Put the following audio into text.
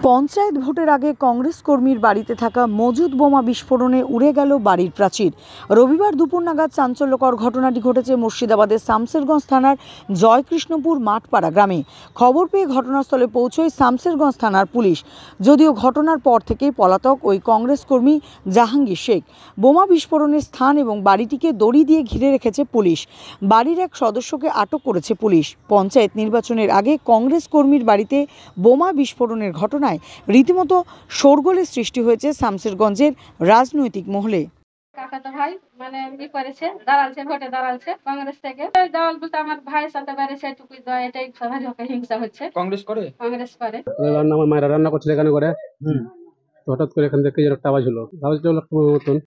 পঞ্চায়েত ভোটের আগে কংগ্রেস কর্মীর বাড়িতে থাকা মজুদ বোমা বিস্ফোরণে উড়ে গেল বাড়ির প্রাচীর। রবিবার দুপুর নাগাদ চাঞ্চল্যকর ঘটনাটি ঘটেছে মুর্শিদাবাদের শামসেরগঞ্জ থানার জয়কৃষ্ণপুর মাঠপাড়া গ্রামে। খবর পেয়ে ঘটনাস্থলে পৌঁছয় শামসেরগঞ্জ থানার পুলিশ। যদিও ঘটনার পর থেকেই পলাতক ওই কংগ্রেস কর্মী জাহাঙ্গীর শেখ। বোমা বিস্ফোরণের স্থান এবং বাড়িটিকে দড়ি দিয়ে ঘিরে রেখেছে পুলিশ। বাড়ির এক সদস্যকে আটক করেছে পুলিশ। পঞ্চায়েত নির্বাচনের আগে কংগ্রেস কর্মীর বাড়িতে বোমা বিস্ফোরণের ঘটনায় রীতিমতো শোরগোলের সৃষ্টি হয়েছে শামসেরগঞ্জের রাজনৈতিক মহলে। কাকাতো ভাই মানে করেছে দাঁড়ালছে ভোটে দাঁড়ালছে কংগ্রেস থেকে দাঁড়াল বলতে আমার ভাইয়ের সাথে বেড়েছে এটুকুই দয়, এটাই সবার হিংসা হচ্ছে। কংগ্রেস করে আমার মায়েরা রান্না করছিল এখানে করে, হঠাৎ করে এখান থেকে একটা আওয়াজ হলো মতন।